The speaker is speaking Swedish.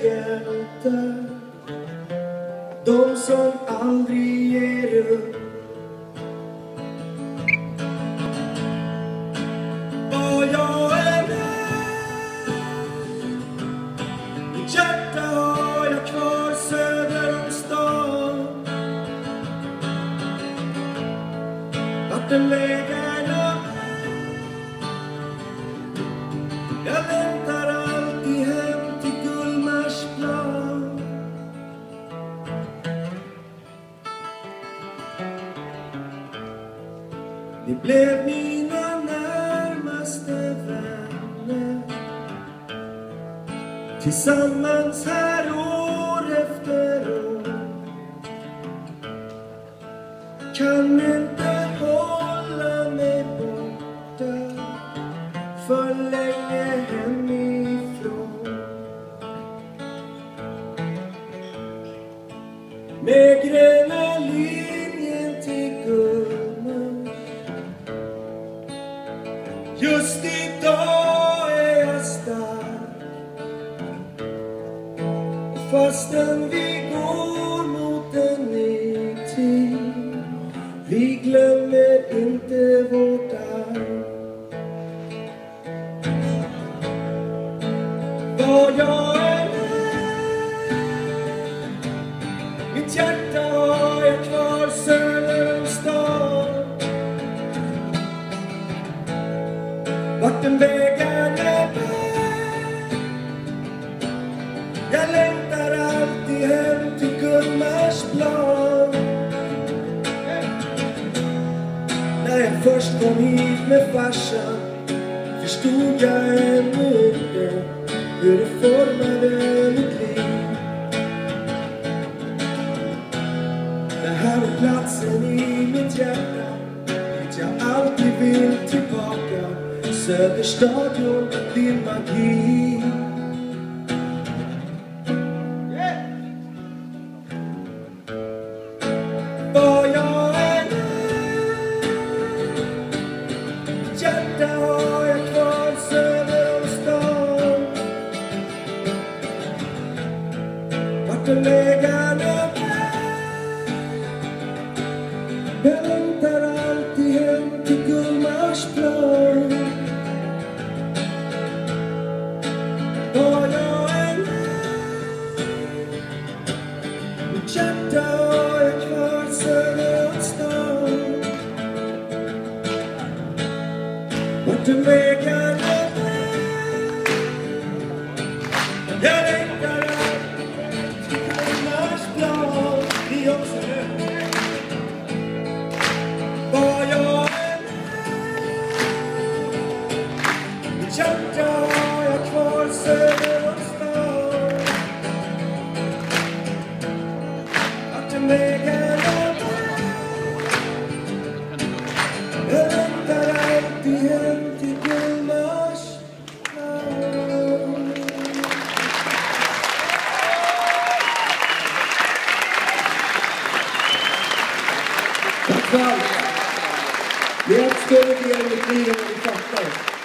hjältar, de som aldrig ger upp. Och jag är med, mitt hjärta har jag kvar söder om stan. Vattenvägarna, jag längtar alltid hem till Gullmarsplan. Ni blev mina närmaste vänner, tillsammans här år efter år. Kan inte hålla mig borta för länge hemifrån. Med gröna linjen till Gullmars, just idag är jag stark. Fastän vi går mot en ny tid, vi glömmer inte vårt arv. Var jag är med, mitt hjärta har jag kvar söder om stan. Vattenvägarna bär, jag längtar alltid hem till Gullmarsplan. När jag först kom hit med farsan förstod jag ännu inte hur det formade mitt liv. Det här är platsen i mitt hjärta dit jag alltid vill tillbaka. Söderstadion, din magi. Var jag är nu, mitt hjärta har jag kvar söder om stan. Vattenvägarna bär, jag längtar alltid hem till Gullmarsplan. Var jag är nu, mitt hjärta har jag kvar söder om stan. Vattenvägarna bär, jag längtar alltid till Gullmarsplan. Vi också nu. Var jag är nu, mitt hjärta har jag kvar söder om stan. Vattenvägarna bär, jag längtar alltid hem till Gullmarsplan. Tack för allt. Det är ett större del i mitt liv än vi fattar.